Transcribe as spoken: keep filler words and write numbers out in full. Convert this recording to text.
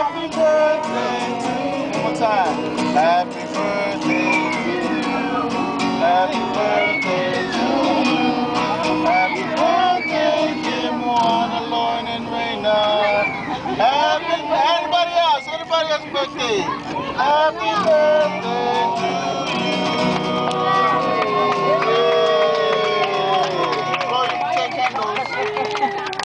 Happy birthday to you. One more time. Happy birthday to you. Happy birthday to you. Happy birthday, dear Moana, Lauren, and Raina. Happy, anybody else? Anybody else's birthday? Happy birthday.